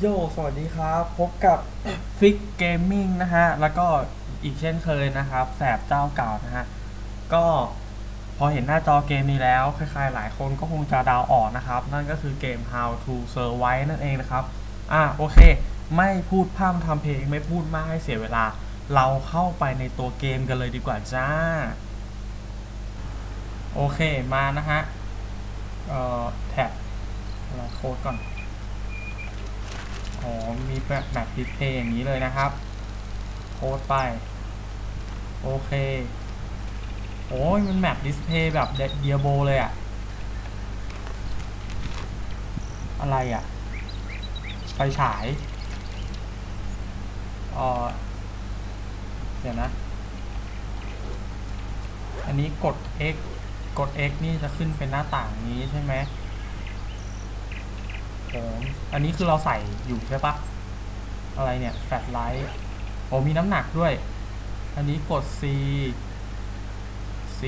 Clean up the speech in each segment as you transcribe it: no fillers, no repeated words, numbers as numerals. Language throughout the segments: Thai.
โยสวัสดีครับพบกับฟิกเกมมิ่งนะฮะแล้วก็อีกเช่นเคยนะครับแสบเจ้าเก่านะฮะก็พอเห็นหน้าจอเกมนี้แล้วใครๆหลายคนก็คงจะเดาออกนะครับนั่นก็คือเกม How to Survive นั่นเองนะครับโอเคไม่พูดพร่ำทำเพลงไม่พูดมากให้เสียเวลาเราเข้าไปในตัวเกมกันเลยดีกว่าจ้าโอเคมานะฮะแท็บโค้ดก่อนอ๋อมีแบบดิสเพย์อย่างนี้เลยนะครับโค้ดไปโอเคโอ้ยมันแมปดิสเพย์แบบเดียโบเลยอะอะไรอะไฟฉายเออเดี๋ยวนะอันนี้กด X กด X นี่จะขึ้นเป็นหน้าต่างนี้ใช่ไหมโอ้อันนี้คือเราใส่อยู่ใช่ปะอะไรเนี่ยแฟลชไลท์โอ้มีน้ำหนักด้วยอันนี้กด C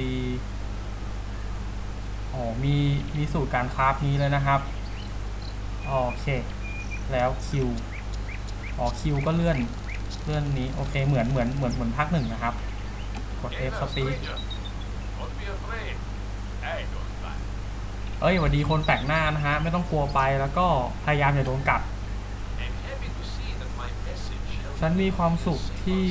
อ๋อมีสูตรการคราฟนี้เลยนะครับโอเคแล้ว Q อ๋อ Q ก็เลื่อนนี้โอเคเหมือนภาคหนึ่งนะครับกด F speak เอ้ยสวัสดีคนแปลกหน้านะฮะไม่ต้องกลัวไปแล้วก็พยายามอย่าโดนกัดฉันมีความสุขที่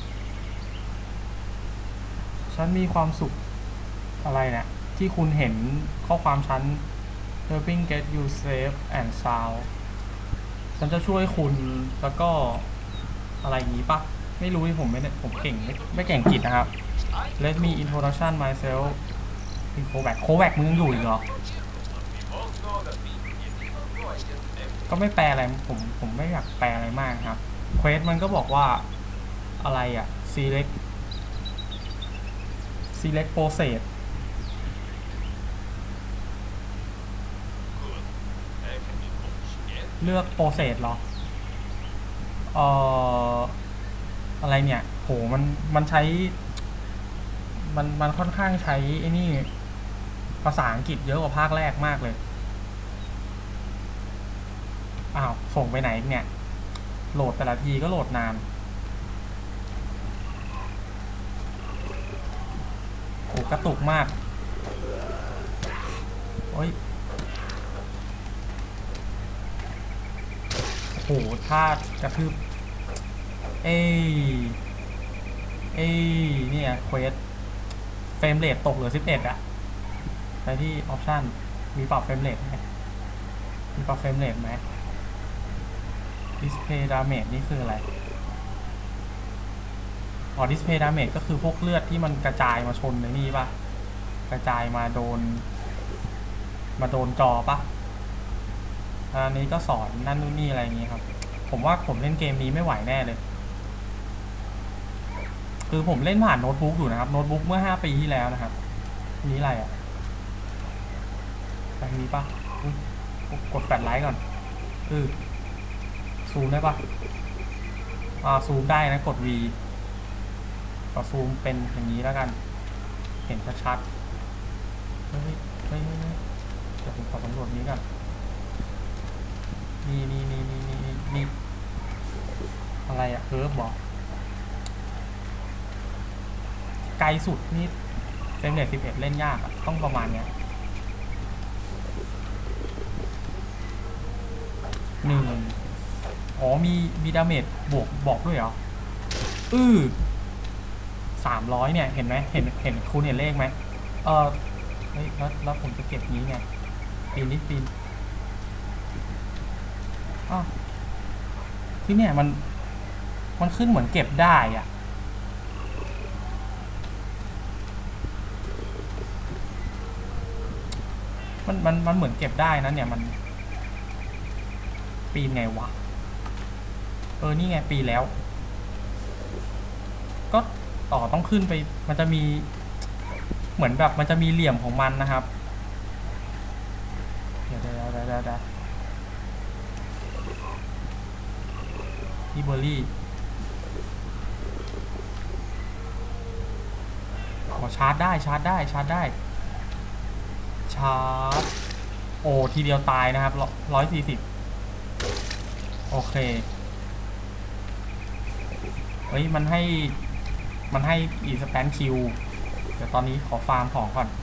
ฉันมีความสุขอะไรเนี่ยที่คุณเห็นข้อความฉัน helping get you safe and sound ฉันจะช่วยคุณแล้วก็อะไรอย่างนี้ปะไม่รู้ที่ผมเก่งไม่เก่งกิจนะครับ Let me introduction myself เป็นโคแบกมึงยังอยู่อีกเหรอก็ไม่แปลอะไรผมไม่อยากแปลอะไรมากครับเควสมันก็บอกว่าอะไรอะ select process เลือก process เหรอเอ่ออะไรเนี่ยโหมันใช้มันค่อนข้างใช้ไอ้นี่ภาษาอังกฤษเยอะกว่าภาคแรกมากเลยอ้าวส่งไปไหนเนี่ยโหลดแต่ละทีก็โหลดนานโอ้กระตุกมากโอ้ยโหถ้ากระทืบเอ้เอ้เนี่ยเควสเฟรมเรทตกเหลือ11อะไปที่ออปชันมีปรับเฟรมเรทไหมมีปรับเฟรมเรทไหม display damage นี่คืออะไรอ๋อ display damage ก็คือพวกเลือดที่มันกระจายมาชนในนี่ปะกระจายมาโดนจอปะอันนี้ก็สอนนั่นนู่นนี่อะไรอย่างงี้ครับผมว่าผมเล่นเกมนี้ไม่ไหวแน่เลยคือผมเล่นผ่านโน้ตบุ๊กอยู่นะครับโน้ตบุ๊กเมื่อ5 ปีที่แล้วนะครับนี้อะไรอ่ะแบบนี้ปะกดแฟลชไลท์ก่อนซูมได้ปะซูมได้นะกด V ก็ซูมเป็นอย่างนี้แล้วกันเห็นชัดๆเฮ้ยเดี๋ยวผมขอสำรวจนี้ก่อนนี่อะไรอะบอกไกลสุดนี่เฟรมเรท11เล่นยากอะต้องประมาณเนี้ยอ๋อมีดาเมจบอกด้วยเหรอ300เนี่ยเห็นไหมเห็นคุณเห็นเลขไหมเฮ้ยแล้วผมจะเก็บนี้ไงปีนอ้าวที่เนี่ยมันขึ้นเหมือนเก็บได้อ่ะมันเหมือนเก็บได้นะเนี่ยมันปีนไงวะนี่ไงปีแล้วก็ต้องขึ้นไปมันจะมีเหมือนแบบมันจะมีเหลี่ยมของมันนะครับเดี๋ยวที่เบอร์รี่ชาร์จได้ชาร์จโอ้ทีเดียวตายนะครับ140โอเคเฮ้ยมันให้อีสแตนคิวเดี๋ยวตอนนี้ขอฟาร์มของก่อน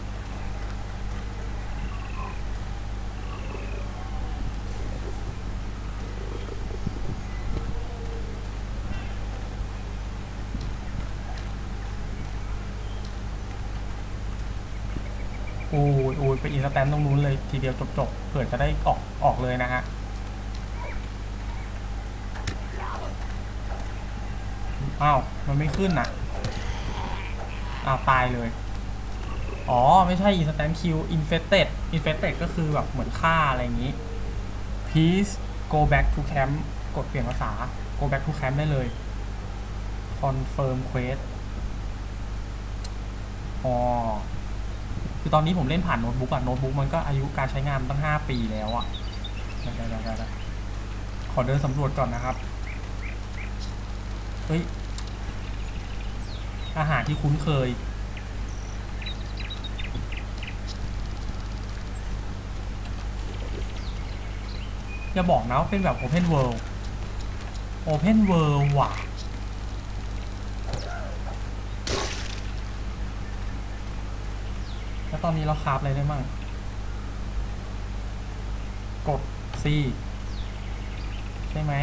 โอ้ยไปอินสแตนตรงนู้นเลยทีเดียวจบเผื่อจะได้ออกเลยนะฮะอ้าวมันไม่ขึ้นอ่ะอ้าวตายเลยอ๋อไม่ใช่ instant kill infected ก็คือแบบเหมือนฆ่าอะไรอย่างนี้ please go back to camp กดเปลี่ยนภาษา go back to camp ได้เลย confirm quest อ๋อคือตอนนี้ผมเล่นผ่านโน้ตบุ๊กอะโน้ตบุ๊กมันก็อายุการใช้งานตั้ง5 ปีแล้วอะได้ขอเดินสำรวจก่อนนะครับเฮ้ยอาหารที่คุ้นเคยอย่าบอกนะว่าเป็นแบบ Open World ว่ะแล้วตอนนี้เราคราฟอะไรได้มั่งกด C ใช่ไหม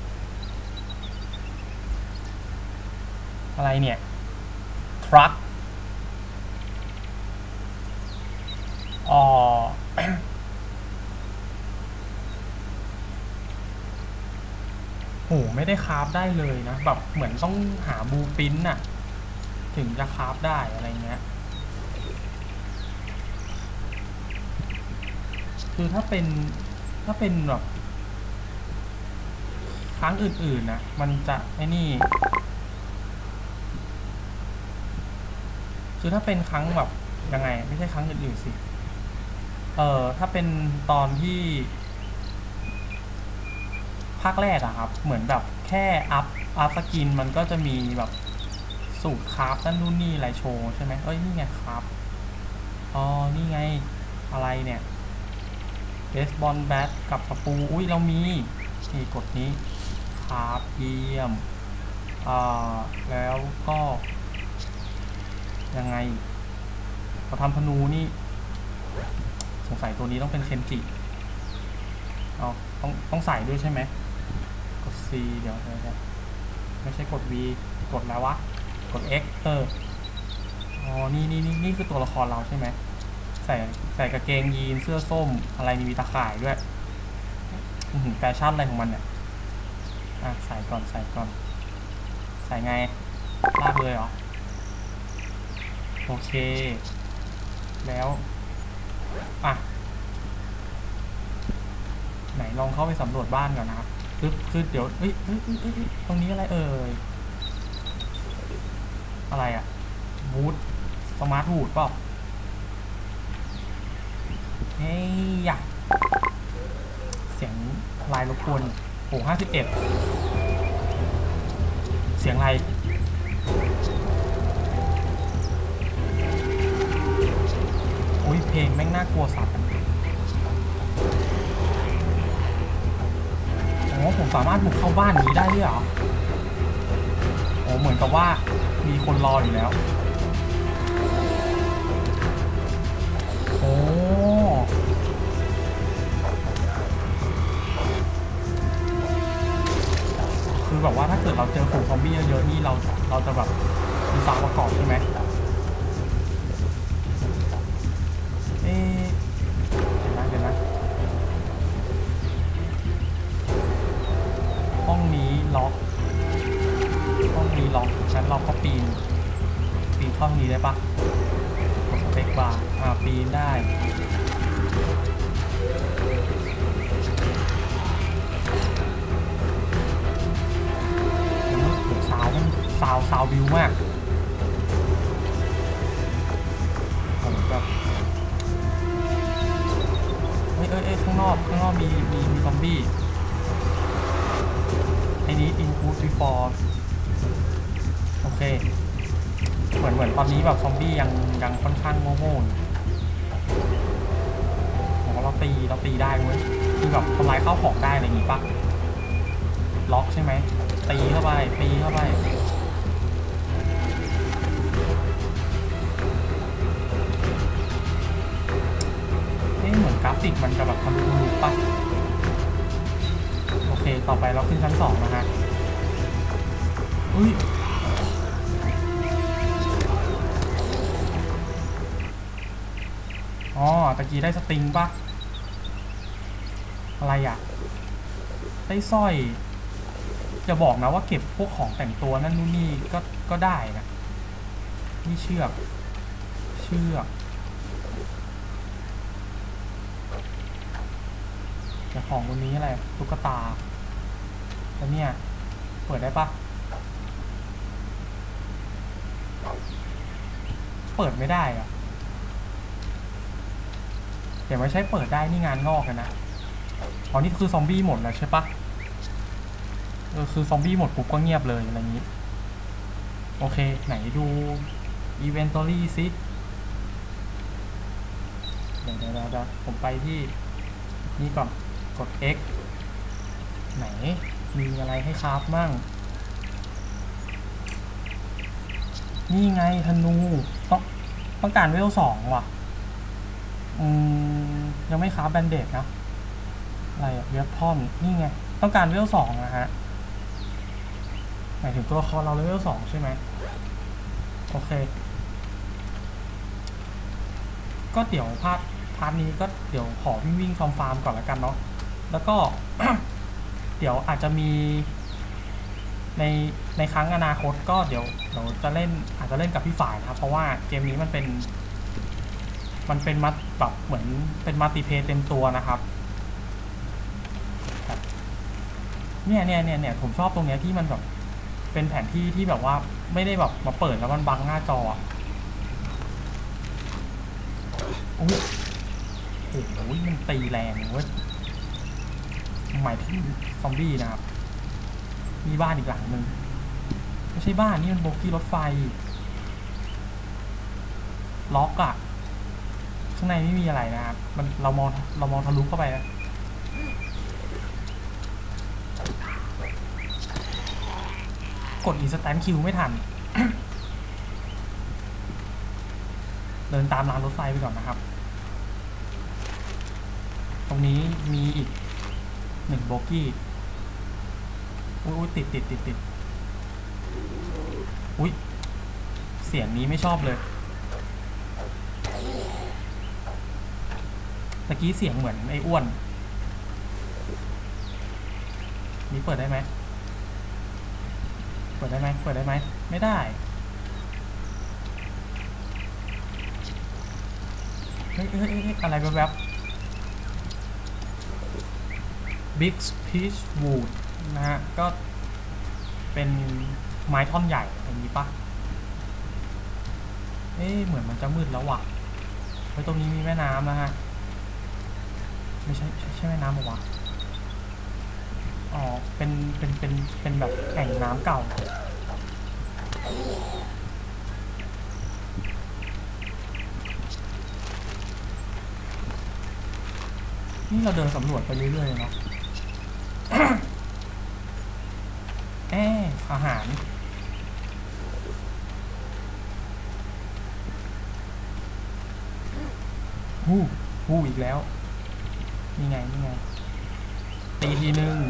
อะไรเนี่ย Truck อ๋อ โหไม่ได้คราฟได้เลยนะแบบเหมือนต้องหาบลูพรินท์น่ะถึงจะคราฟได้อะไรเงี้ยคือถ้าเป็นแบบครั้งอื่นๆนะมันจะไอ้นี่คือถ้าเป็นครั้งแบบยังไงไม่ใช่ครั้งอื่นๆสิถ้าเป็นตอนที่ภาคแรกอะครับเหมือนแบบแค่อัพสกินมันก็จะมีแบบสูตรคราฟนั่นนู่นนี่อะไรโชว์ใช่ไหมเอ้ยนี่ไงคราฟอ๋อนี่ไงอะไรเนี่ยเบสบอลแบทกับตะปูอุ้ยเรามีนี่กดนี้คราฟเยี่ยมแล้วก็ยังไงพอทำธนูนี่สงสัยตัวนี้ต้องเป็นเคนจิเอาต้องใส่ด้วยใช่ไหมกด C เดี๋ยวไม่ใช่กด V กดแล้ววะกด X อ๋อนี่คือตัวละครเราใช่ไหมใส่กางเกงยีนเสื้อส้มอะไรมีตะข่ายด้วยแฟชั่นอะไรของมันเนี่ยใส่ก่อนใส่ไงลากเลยเหรอโอเคแล้วไหนลองเข้าไปสำรวจบ้านก่อนนะครับคือเดี๋ยวเฮ้ยตรงนี้อะไรอะไรอะวูดสมาร์ทวูดเปล่าเฮ้ยอยากเสียงลายรบกวนโอ้51เสียงอะไรโอ้ยเพลงแม่งน่ากลัวสัตว์อ๋อผมสามารถบุกเข้าบ้านนี้ได้ด้วยเหรอโอ้เหมือนกับว่ามีคนรออยู่แล้วโอ้คือแบบว่าถ้าเกิดเราเจอฝูงซอมบี้เยอะๆนี่เราจะแบบมีฟาร์มประกอบใช่ไหมเดี๋ยวนะห้องนี้ล็อกงั้นเราก็ปีนเข้าห้องนี้ได้ปะกดสเปคบาร์ปีนได้ซาววิวมากผมแบบข้างนอกมีซอมบี้ไอ้นี้ input before โอเคเหมือนตอนนี้แบบซอมบี้ยังค่อนข้างโง่ๆเราตีได้เว้ยคือแบบทำลายข้าวของได้อะไรอย่างงี้ปะล็อกใช่ไหมตีเข้าไปตีเข้าไปเหมือนกราฟิกมันจะแบบทะลุปะโอเคต่อไปเราขึ้นชั้น2นะฮะอุ้ยอ๋อตะกี้ได้สตริงปะอะไรอ่ะได้สร้อยจะบอกนะว่าเก็บพวกของแต่งตัวนั่นนู่นนี่ก็ได้นะนี่เชือกแต่ของบนนี้อะไรตุ๊กตาแล้วเนี่ยเปิดได้ปะเปิดไม่ได้อะเดี๋ยวไม่ใช่เปิดได้นี่งานงอกกันนะอ๋อนี่คือซอมบี้หมดแล้วใช่ปะคือซอมบี้หมดปุ๊บก็เงียบเลยอะไรอย่างนี้โอเคไหนดูอีเวนตอรี่ซิเดี๋ยวผมไปที่นี่ก่อนกด X ไหนมีอะไรให้คราฟมั่งนี่ไงธนูต้องการเวล2ว่ะยังไม่คราฟแบนเดดนะอะไรอะเวฟพอนนี่ไงต้องการเวล2นะฮะหมายถึงตัวละครเราเลเวล2ใช่ไหมโอเคก็เดี๋ยวพาร์ทนี้ก็เดี๋ยวขอวิ่งฟาร์มก่อนแล้วกันเนาะแล้วก็ เดี๋ยวอาจจะมีในครั้งอนาคตก็เดี๋ยวจะเล่นอาจจะเล่นกับพี่ฝ่ายนะครับเพราะว่าเกมนี้มันเป็นมัดแบบเหมือนเป็นมัลติเพลย์เต็มตัวนะครับเนี่ยผมชอบตรงเนี้ยที่มันแบบเป็นแผนที่ที่แบบว่าไม่ได้แบบมาเปิดแล้วมันบังหน้าจออุ้ยโอ้โหมันตีแรงเว้ยหมายถึงซอมบี้นะครับมีบ้านอีกหลังหนึ่งไม่ใช่บ้านนี่มันโบกี้รถไฟล็อกอะข้างในไม่มีอะไรนะครับมันเรามองทะลุเข้าไปนะกด instant kill ไม่ทัน เดินตามรางรถไฟไปก่อนนะครับตรงนี้มีอีก1โบกี้อุ้ยติดอุ้ยเสียงนี้ไม่ชอบเลยตะกี้เสียงเหมือนไอ้อ้วนนี่เปิดได้ไหมไม่ได้เฮ้ยอะไรแบบ Big Peach Wood นะฮะก็เป็นไม้ท่อนใหญ่อย่างนี้ปะเหมือนมันจะมืดแล้วว่ะไว้ตรงนี้มีแม่น้ำนะฮะไม่ใช่แม่น้ำหรอวะอ๋อเป็นแบบแอ่งน้ำเก่านี่เราเดินสำรวจไปเรื่อยๆเนาะ อาหารอีกแล้วนี่ไงตีทีนึง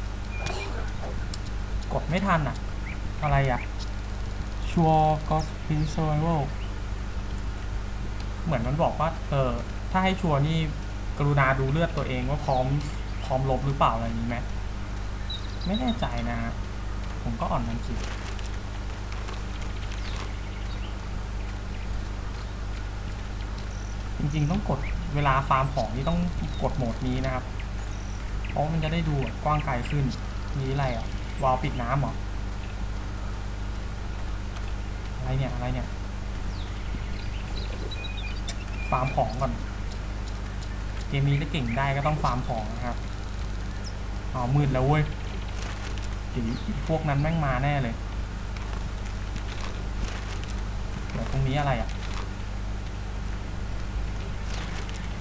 กดไม่ทันอ่ะอะไรอ่ะชัวร์ก็ฟินเซอร์เวลเหมือนมันบอกว่าถ้าให้ชัวร์นี่กรุณาดูเลือดตัวเองว่าพร้อมลบหรือเปล่าอะไรนี้ไหมไม่แน่ใจนะผมก็อ่อนมันจริงต้องกดเวลาฟาร์มของนี่ต้องกดโหมดนี้นะครับเพราะมันจะได้ดูกว้างไกลขึ้นนี่อะไรอ่ะวาล์วปิดน้ำเหรออะไรเนี่ยฟาร์มของก่อนเกมนี้ถ้าเก่งได้ก็ต้องฟาร์มของนะครับอ๋อมืดแล้วเว้ยพวกนั้นแม่งมาแน่เลยเดี๋ยวตรงนี้อะไรอ่ะ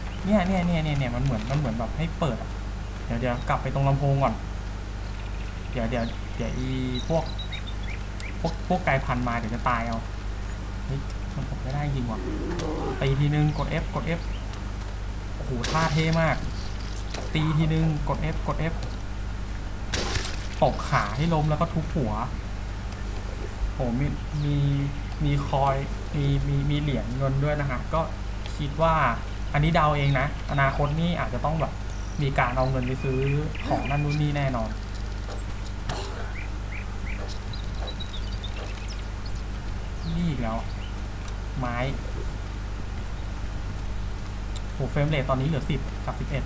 เนี่ยมันเหมือนแบบให้เปิดเดี๋ยวกลับไปตรงลำโพงก่อนเกเดี๋ยวอีพวกไกลพันธุ์มาเดี๋ยวจะตายเอาเฮ้ยมันผมไม่ได้ยิงว่ะตีทีนึงกด F กด F โอ้โหท่าเท่มากตีทีนึงกด F กด F ตกขาให้ล้มแล้วก็ทุบหัวโอ้มีคอยมีเหรียญเงินด้วยนะฮะก็คิดว่าอันนี้เดาเองนะอนาคตนี่อาจจะต้องแบบมีการเอาเงินไปซื้อของนั่นนู่นนี่แน่นอนนี่อีกแล้วไม้โหเฟรมเรทตอนนี้เหลือ10 กับ 11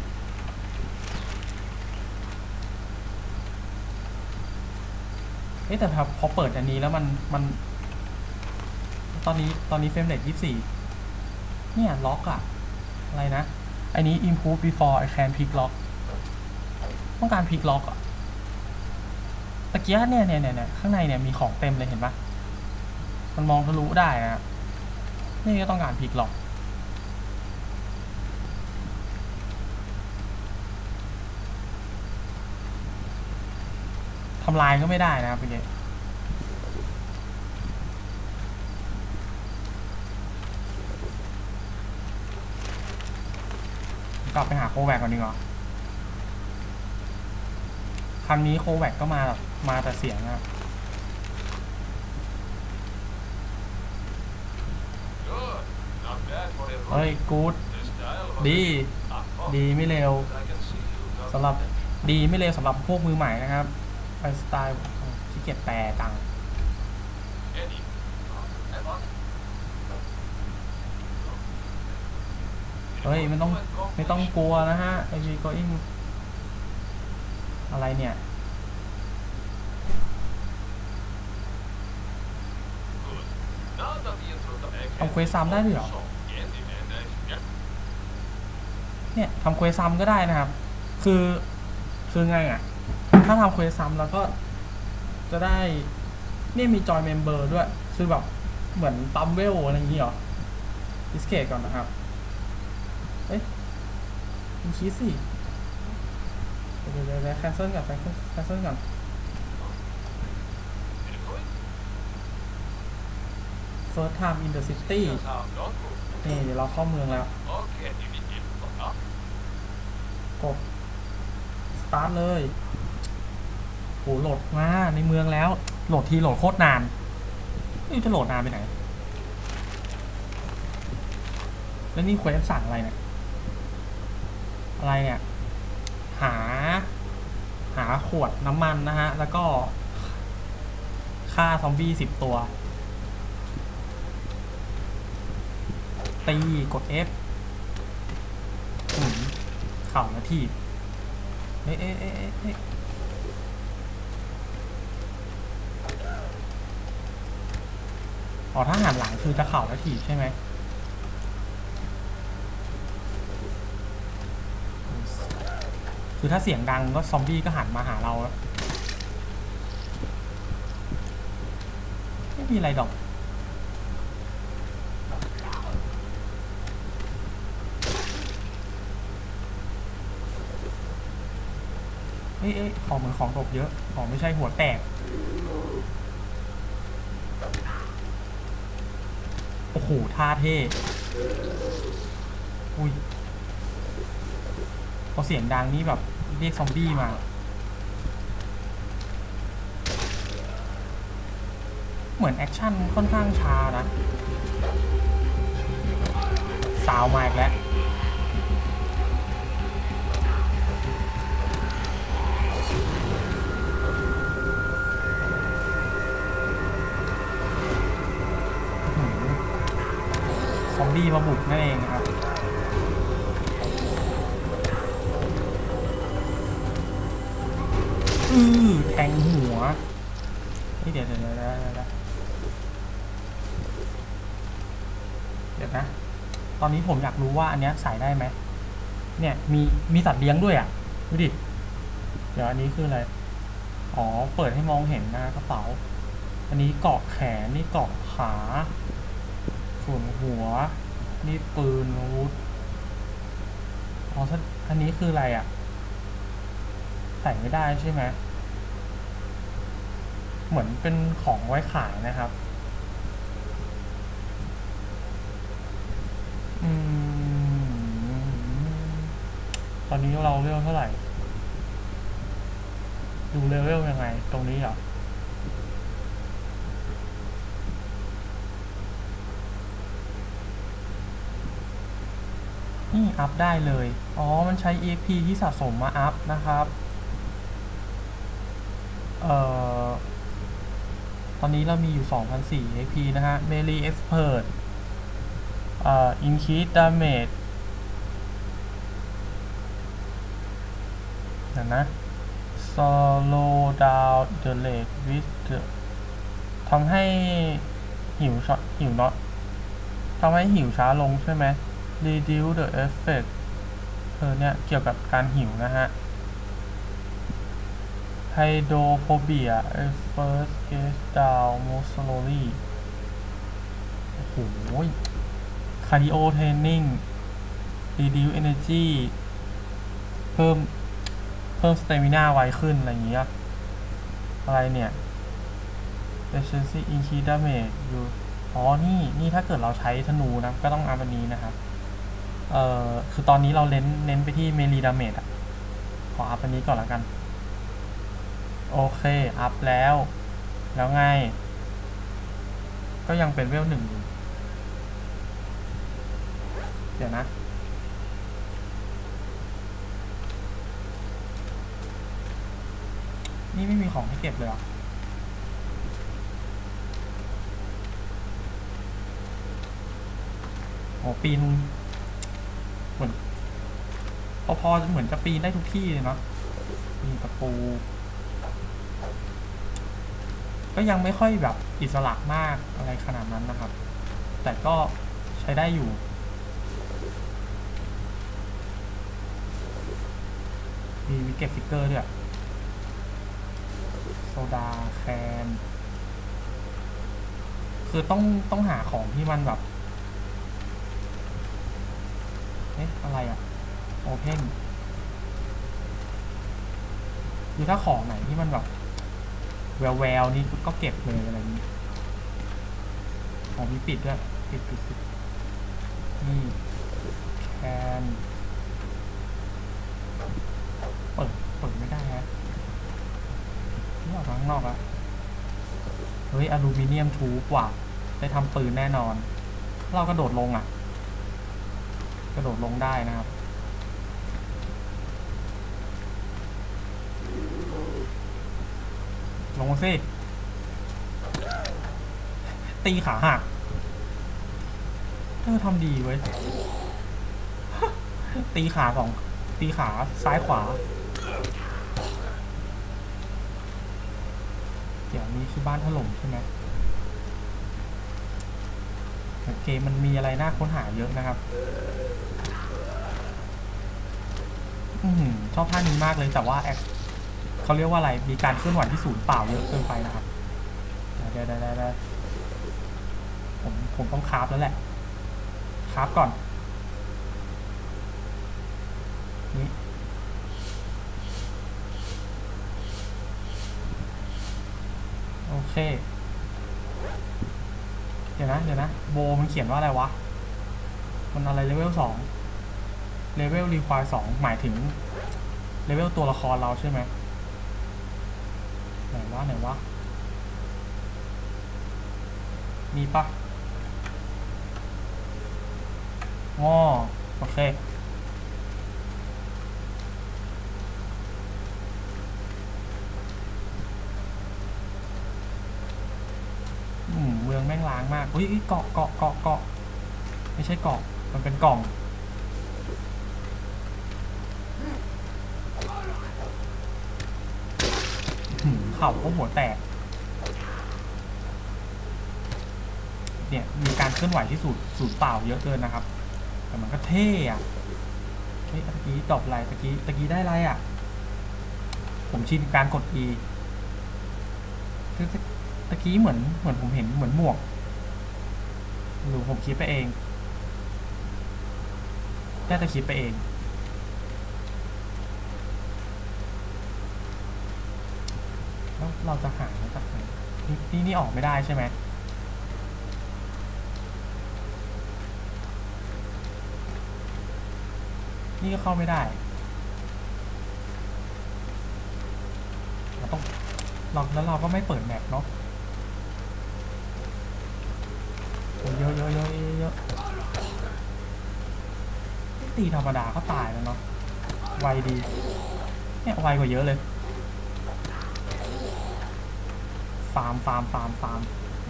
แต่พอเปิดอันนี้แล้วมันตอนนี้เฟรมเรท24เนี่ยล็อกอะอะไรนะอันนี้ improve before I can pick lock ต้องการ pick lock อะตะเกียบเนี่ยข้างในเนี่ยมีของเต็มเลยเห็นปะมันมองทะลุได้นะนี่ก็ต้องการ pick lock ทำลายก็ไม่ได้นะครับเป็นไงกลับไปหาโคแวกก่อนดีกว่าครั้งนี้โคแวกก็มาแต่เสียงนะเฮ้ยกู๊ดดีไม่เร็วสำหรับดีไม่เร็วสำหรับพวกมือใหม่นะครับไปสไตล์ขี้เกียจแปลจังเฮ้ยไม่ต้องกลัวนะฮะไอวีก็อิงอะไรเนี่ยทำเควสซ้ำได้ด้วยเหรอเนี่ยทำเควสซ้ำก็ได้นะครับคือไงอ่ะถ้าทำเควสซ้ำแล้วก็จะได้เนี่ยมีจอยเมมเบอร์ด้วยคือแบบเหมือนปั๊มเวลอะไรอย่างงี้เหรอดิสเคทก่อนนะครับเอ้ยมีคีย์สิเดี๋ยวแคนเซิลก่อนแคนเซิลก่อน First time in the city นี่เดี๋ยวเราเข้าเมืองแล้วกด start เลยโหโหลดมาในเมืองแล้วโหลดทีโหลดโคตรนานนี่จะโหลดนานไปไหนแล้วนี่เควสสั่งอะไรเนี่ยอะไรเนี่ยหาขวดน้ำมันนะฮะแล้วก็ฆ่าซอมบี้10 ตัวตีกด F เข่าแล้วทีเอ๊ะอ๋อถ้าหันหลังคือจะเข่าแล้วทีใช่ไหมคือถ้าเสียงดังก็ซอมบี้ก็หันมาหาเราแล้วไม่มีอะไรดอกของเหมือนของตกเยอะของไม่ใช่หัวแตกโอ้โหท่าเท่อุ้ยพอเสียงดังนี่แบบเรียกซอมบี้มาเหมือนแอคชั่นค่อนข้างช้านะสาวมาอีกแล้วซอมบี้มาบุกนั่นเองครับแทงหัวเดี๋ยวนะตอนนี้ผมอยากรู้ว่าอันนี้ใส่ได้ไหมเนี่ยมีสัตว์เลี้ยงด้วยอ่ะดูดิเดี๋ยวอันนี้คืออะไรอ๋อเปิดให้มองเห็นนะกระเป๋าอันนี้เกาะแขนนี่เกาะขาส่วนหัวนี่ปืนอาวุธอ๋ออันนี้คืออะไรอ่ะใส่ไม่ได้ใช่ไหมเหมือนเป็นของไว้ขายนะครับตอนนี้เราเลือกเท่าไหร่ดูเลเวลยังไงตรงนี้เหรอนี่อัพได้เลยอ๋อมันใช้ EXP ที่สะสมมาอัพนะครับตอนนี้เรามีอยู่ 2,400 EXP นะฮะ Melee Expert Increase Damage เดี๋ยวนะ Slow down the rate with the ทำให้หิวเนาะทำให้หิวช้าลงใช่ไหม Reduce the effect เนี่ยเกี่ยวกับการหิวนะฮะ Hydrophobia first gets down more slowly โอ้โห Cardio training Reduce energy เพิ่ม stamina ไวขึ้นอะไรอย่างเงี้ยอะไรเนี่ย efficiency increase damage อยู่อ๋อนี่ถ้าเกิดเราใช้ธนูนะก็ต้องอัพอันนี้นะครับคือตอนนี้เราเน้นไปที่ melee damage อ่ะขออัพอันนี้ก่อนแล้วกันโอเคอัพแล้วไงก็ยังเป็นเวล 1อยู่เดี๋ยวนะนี่ไม่มีของให้เก็บเลยอ่ะโอ้ปีนเหมือนพอเหมือนจะปีนได้ทุกที่เลยเนาะมีตะปูก็ยังไม่ค่อยแบบอิสระมากอะไรขนาดนั้นนะครับแต่ก็ใช้ได้อยู่มีวิกเก็ตฟิกเกอร์ด้วยโซดาแคนคือต้องหาของที่มันแบบอะไรอะโอเพนคือถ้าของไหนที่มันแบบแววนี่ก็เก็บเลยอะไรนี้ของมีปิดด้วยปิดนี่แคนเปิดไม่ได้ฮะที่ออกข้างนอกอะเฮ้ยอลูมิเนียมทูบว่ะได้ทำปืนแน่นอนเรากระโดดลงอะกระโดดลงได้นะครับลงสิตีขาหักทำดีเว้ยตีขาซ้ายขวาเดี๋ยวนี้คือบ้านถล่มใช่ไหมเกมมันมีอะไรน่าค้นหาเยอะนะครับชอบท่านี้มากเลยแต่ว่าเขาเรียกว่าอะไรมีการเคลื่อนไหวที่ศูนย์เปล่าเยอะเกินไปนะครับได้ผมต้องคราฟแล้วแหละคราฟก่อนนี่โอเคเดี๋ยวนะโบมันเขียนว่าอะไรวะมันอะไรเลเวล2เลเวลรีควาย2หมายถึงเลเวลตัวละครเราใช่ไหมไหนวะมีปะง้อโอเคเมืองแม่งล้างมากอุ้ยเกาะไม่ใช่เกาะมันเป็นกล่องเข่าก็หัวแตกเนี่ยมีการเคลื่อนไหวที่สูญเปล่าเยอะเกินนะครับแต่มันก็เท่อะเฮ้ยตะกี้ตอบอะไรตะกี้ได้อะไรอะผมชินการกด E ตะกี้เหมือนผมเห็นเหมือนหมวกหรือผมคิดไปเองแค่จะคิดไปเองแล้วเราจะหาจากไหนนี่ออกไม่ได้ใช่ไหมนี่ก็เข้าไม่ได้เราต้องแล้วเราก็ไม่เปิดแมปเนาะเยอะเยอะเยอะเยอะตีธรรมดาก็ตายแล้วเนาะไวดีเนี่ยไวกว่าเยอะเลยฟาร์ม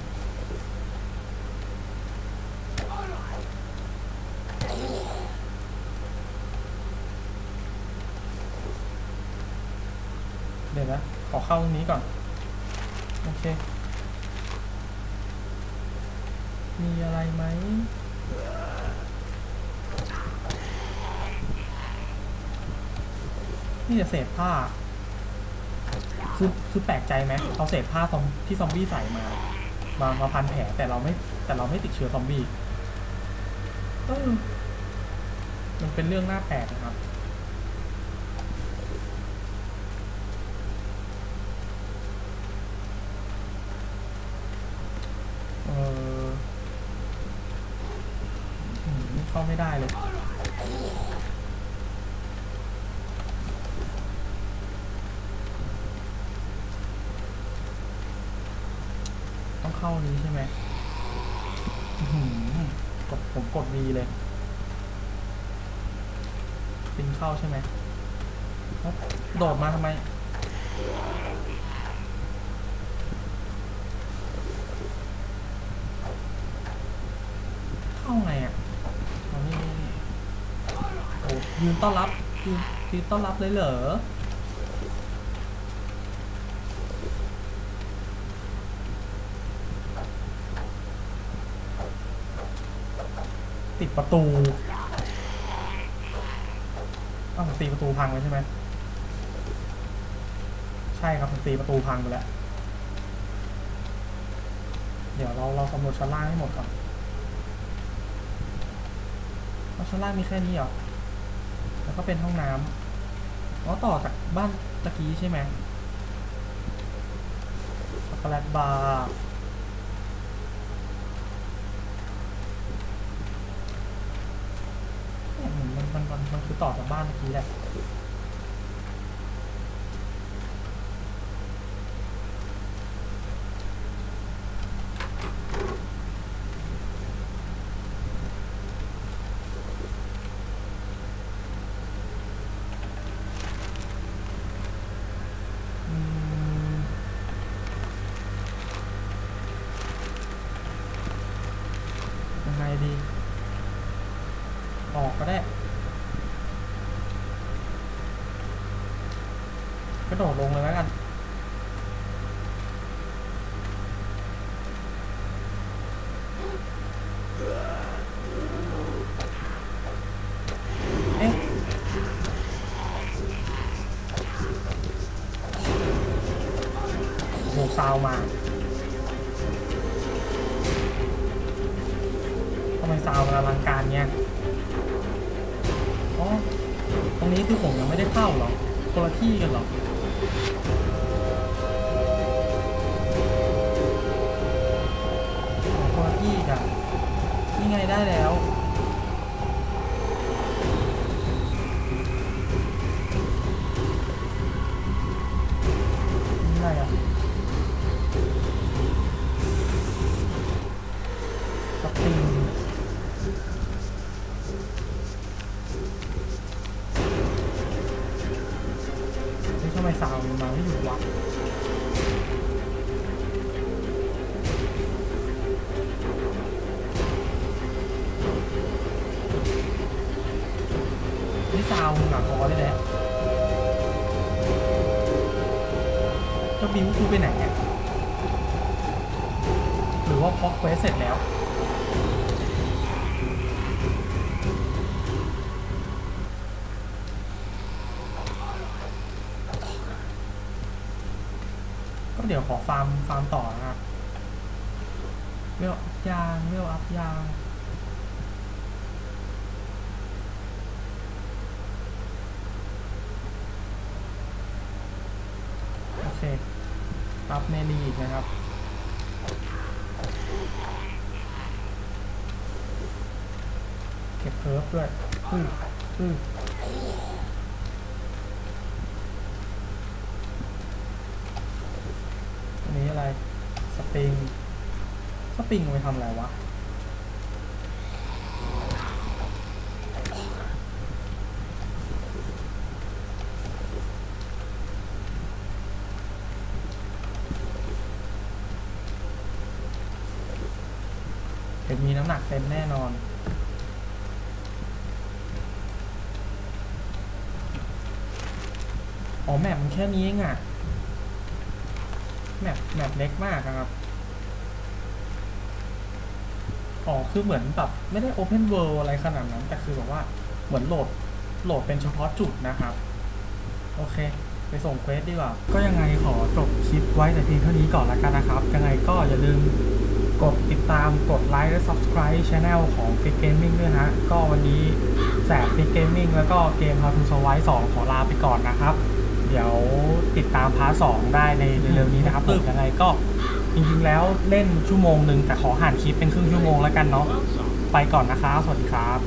เดี๋ยวนะขอเข้าตรงนี้ก่อนโอเคมีอะไรไหมนี่จะเศษผ้าคือแปลกใจไหมเอาเศษผ้าที่ซอมบี้ใส่มาพันแผลแต่เราไม่ติดเชื้อซอมบี้มันเป็นเรื่องน่าแปลกนะครับเข้าไม่ได้เลยต้องเข้านี้ใช่ไหมผมกด V เลยปิงเข้าใช่ไหมโดดมาทำไมเข้าไงอ่ะนี่โอ้ยืนต้อนรับยืนต้อนรับเลยเหรอติดประตูผมตีประตูพังเลยใช่ไหมใช่ครับผมตีประตูพังไปแล้วเดี๋ยวเราสำรวจชั้นล่างให้หมดก่อนชั้นล่างมีแค่นี้เหรอแล้วก็เป็นห้องน้ำต่อจากบ้านตะกี้ใช่ไหมช็อกโกแลตบาร์มันคือต่อจากบ้านตะกี้แหละยังไงดีออกก็ได้กระโดดลงเลยแล้วกันเอ๊ะโหซาวมาทำไมซาวมันอลังการเนี้ยตรงนี้คือผมยังไม่ได้เข้าหรอคนละที่กันหรอคนละที่กันนี่ไงได้แล้วนี่อะไรอ่ะสปริงนี่ทำไมซาวมันมาไม่หยุดวะนี่ซาวหนักพอได้แล้วเจ้าบิวคือไปไหนเนี่ยหรือว่าพอเควสเสร็จแล้วก็เดี๋ยวขอฟาร์มต่อนะครับเวลอัพยางเวลอัพยางโอเคอัพเมลีอีกนะครับเก็บเคิร์ฟด้วยอันนี้อะไรสปริงเอาไปทำอะไรวะเดี๋ยวมีน้ำหนักเต็มแน่นอนอ๋อแมปมันแค่นี้เองอะแมปเล็กมากครับอ๋อคือเหมือนแบบไม่ได้ Open World อะไรขนาดนั้นแต่คือแบบว่าเหมือนโหลดเป็นเฉพาะจุดนะครับโอเคไปส่งเควสดีกว่าก็ยังไงขอจบคลิปไว้แต่เพียงเท่านี้ก่อนละกันนะครับยังไงก็อย่าลืมกดติดตามกดไลค์และ Subscribe Channel ของ Fig Gaming ด้วยฮะก็วันนี้แสบ Fig Gaming แล้วก็เกม How to Survive 2 ขอลาไปก่อนนะครับเดี๋ยวติดตามพาร์ท 2 ได้ในเร็วๆนี้นะครับผมยังไงก็จริงๆแล้วเล่นชั่วโมงหนึ่งแต่ขอหั่นคลิปเป็นครึ่งชั่วโมงแล้วกันเนาะไปก่อนนะครับสวัสดีครับ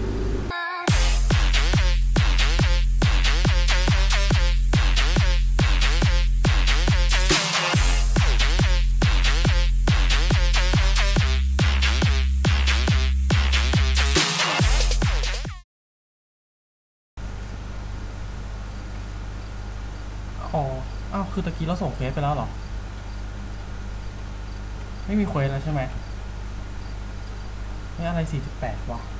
อ๋ออ้าวคือตะกี้เราส่งเควสไปแล้วเหรอไม่มีเควสแล้วใช่ไหมไม่อะไร48วะ